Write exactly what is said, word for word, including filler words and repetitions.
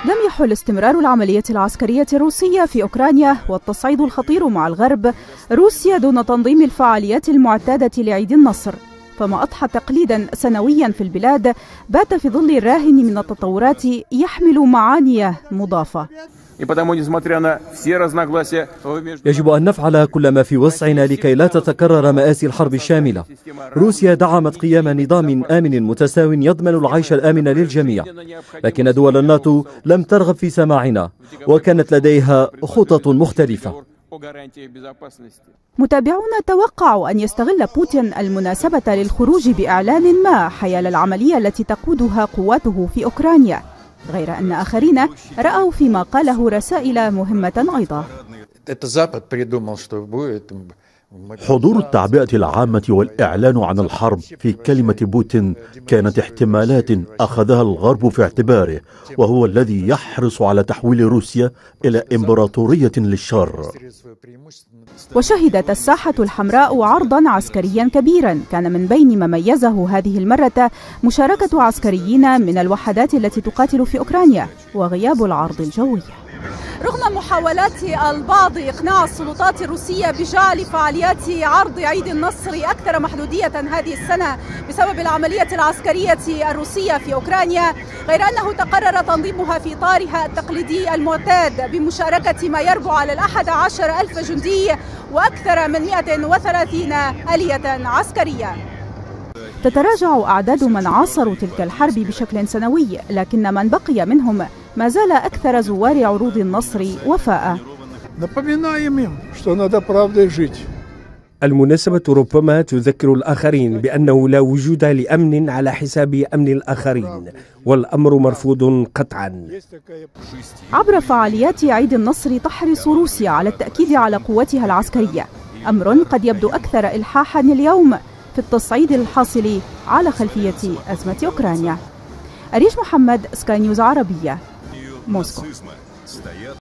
لم يحل استمرار العملية العسكرية الروسية في أوكرانيا والتصعيد الخطير مع الغرب روسيا دون تنظيم الفعاليات المعتادة لعيد النصر، فما أضحى تقليدا سنويا في البلاد بات في ظل الراهن من التطورات يحمل معاني مضافة. يجب أن نفعل كل ما في وسعنا لكي لا تتكرر مآسي الحرب الشاملة. روسيا دعمت قيام نظام آمن متساو يضمن العيش الآمن للجميع، لكن دول الناتو لم ترغب في سماعنا وكانت لديها خطط مختلفة. متابعون توقعوا أن يستغل بوتين المناسبة للخروج بإعلان ما حيال العملية التي تقودها قواته في أوكرانيا، غير أن آخرين رأوا فيما قاله رسائل مهمة أيضا. حضور التعبئة العامة والإعلان عن الحرب في كلمة بوتين كانت احتمالات أخذها الغرب في اعتباره، وهو الذي يحرص على تحويل روسيا إلى إمبراطورية للشر. وشهدت الساحة الحمراء عرضا عسكريا كبيرا كان من بين ما ميزه هذه المرة مشاركة عسكريين من الوحدات التي تقاتل في أوكرانيا وغياب العرض الجوي. رغم محاولات البعض إقناع السلطات الروسية بجعل فعاليات عرض عيد النصر أكثر محدودية هذه السنة بسبب العملية العسكرية الروسية في أوكرانيا، غير أنه تقرر تنظيمها في إطارها التقليدي المعتاد بمشاركة ما يربو على الأحد عشر ألف جندي وأكثر من مئة وثلاثين آلية عسكرية. تتراجع أعداد من عاصروا تلك الحرب بشكل سنوي، لكن من بقي منهم ما زال أكثر زوار عروض النصر وفاء. المناسبة ربما تذكر الآخرين بأنه لا وجود لأمن على حساب أمن الآخرين، والأمر مرفوض قطعا. عبر فعاليات عيد النصر تحرص روسيا على التأكيد على قوتها العسكرية، أمر قد يبدو أكثر إلحاحا اليوم في التصعيد الحاصل على خلفية أزمة أوكرانيا. أريج محمد، سكاي نيوز عربية، موسكو.